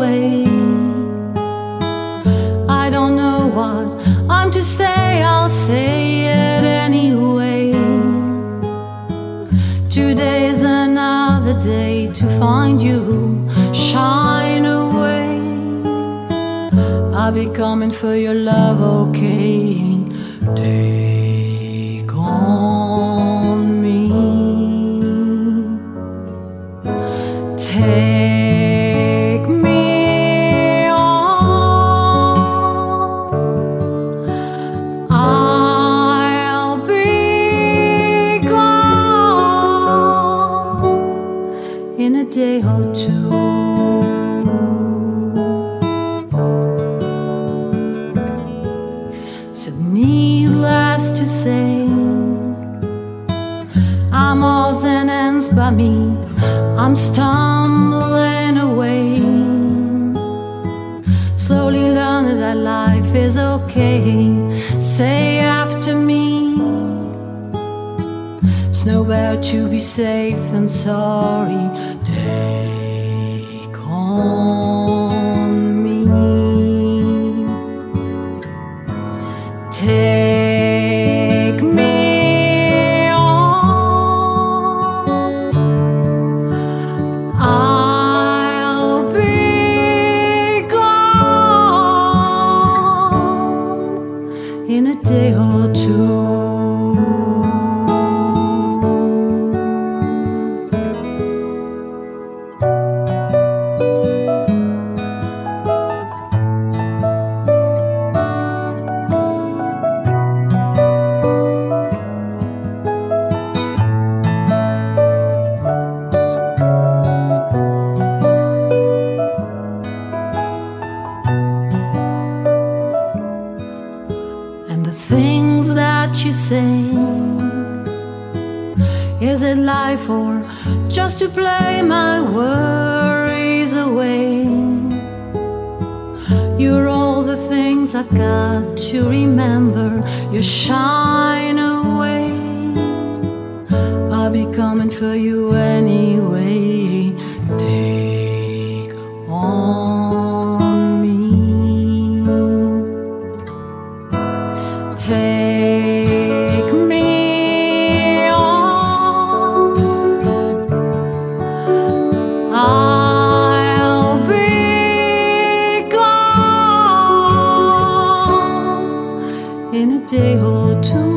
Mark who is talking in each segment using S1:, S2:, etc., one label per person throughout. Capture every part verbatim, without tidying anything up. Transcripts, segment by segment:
S1: away. I don't know what I'm to say, I'll say it anyway. Today's another day to find you shine away. I'll be coming for your love, okay? Take on me. Take me on. I'll be gone in a day or two. So needless to say, I'm odds and ends by me, I'm stumbling away. Slowly learning that life is okay. Say after me, it's nowhere to be safe than sorry. Take on me. Take me on. I'll be gone in a day or two. And the things that you say, is it life or just to play my worries away? You're all the things I've got to remember. You shine away. I'll be coming for you anyway. Take on me. Take me on. I'll be gone in a day or two.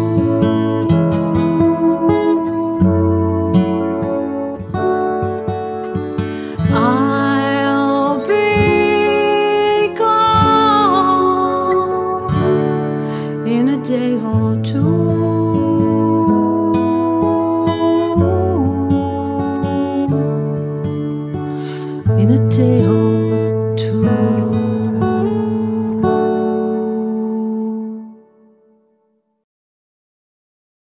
S1: I'll be gone in a day or two. In a day or two.